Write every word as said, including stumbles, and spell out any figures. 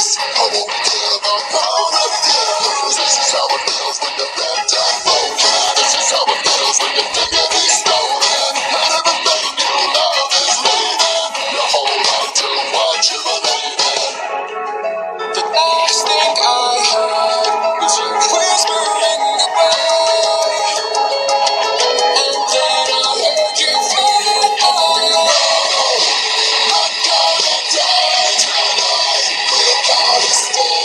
I won't give a pound of this. This is how it feels when you're bent and broken. This is how it feels when your dignity stolen. And everything you love is leaving. Your whole life to what you believe in. The last thing I heard was you whispering away. And then I heard you fade away. I'm gonna die tonight. We're gonna stay.